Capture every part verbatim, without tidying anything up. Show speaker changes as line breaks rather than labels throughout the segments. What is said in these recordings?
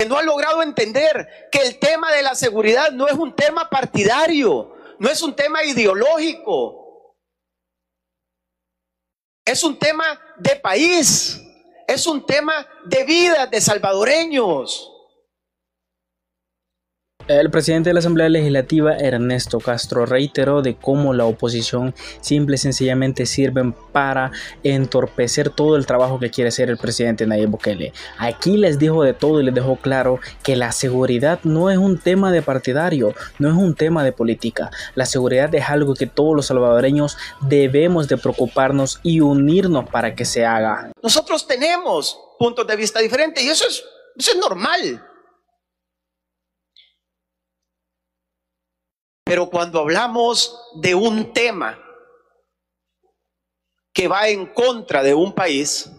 no ha logrado entender que el tema de la seguridad no es un tema partidario, no es un tema ideológico, es un tema de país, es un tema de vidas de salvadoreños.
El presidente de la Asamblea Legislativa, Ernesto Castro, reiteró de cómo la oposición simple y sencillamente sirven para entorpecer todo el trabajo que quiere hacer el presidente Nayib Bukele. Aquí les dijo de todo y les dejó claro que la seguridad no es un tema de partidario, no es un tema de política. La seguridad es algo que todos los salvadoreños debemos de preocuparnos y unirnos para que se haga.
Nosotros tenemos puntos de vista diferentes y eso es, eso es normal. Pero cuando hablamos de un tema que va en contra de un país,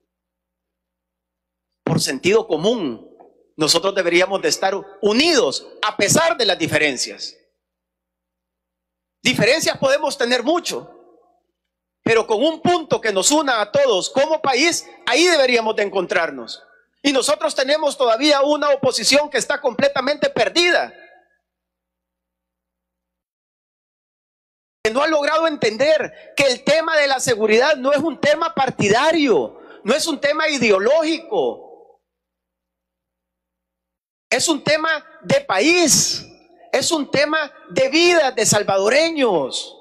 por sentido común, nosotros deberíamos de estar unidos a pesar de las diferencias. Diferencias podemos tener mucho, pero con un punto que nos una a todos como país, ahí deberíamos de encontrarnos. Y nosotros tenemos todavía una oposición que está completamente perdida, que no ha logrado entender que el tema de la seguridad no es un tema partidario, no es un tema ideológico, es un tema de país, es un tema de vidas de salvadoreños.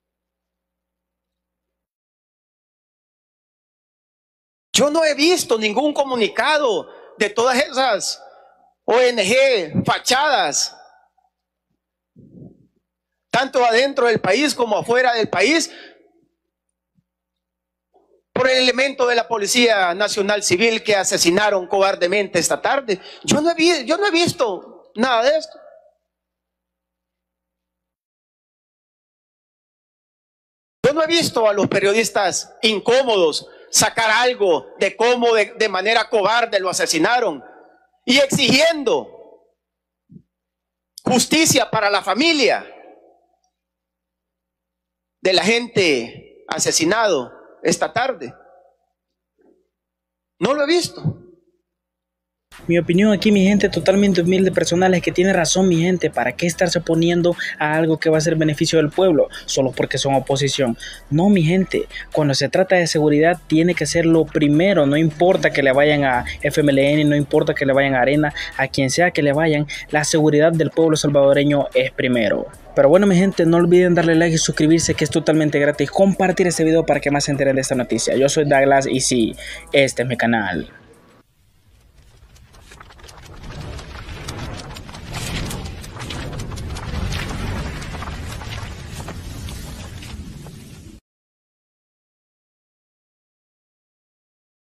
Yo no he visto ningún comunicado de todas esas O N G fachadas, tanto adentro del país como afuera del país, por el elemento de la Policía Nacional Civil que asesinaron cobardemente esta tarde. Yo no he, vi, yo no he visto nada de esto. Yo no he visto a los periodistas incómodos sacar algo de cómo de, de manera cobarde lo asesinaron y exigiendo justicia para la familia de la gente asesinado esta tarde. No lo he visto.
Mi opinión aquí, mi gente, totalmente humilde, personal, es que tiene razón, mi gente. ¿Para qué estarse oponiendo a algo que va a ser beneficio del pueblo solo porque son oposición? No, mi gente, cuando se trata de seguridad tiene que ser lo primero. No importa que le vayan a F M L N, no importa que le vayan a Arena, a quien sea que le vayan, la seguridad del pueblo salvadoreño es primero. Pero bueno, mi gente, no olviden darle like y suscribirse, que es totalmente gratis. Compartir este video para que más se enteren de esta noticia. Yo soy Douglas y sí, este es mi canal.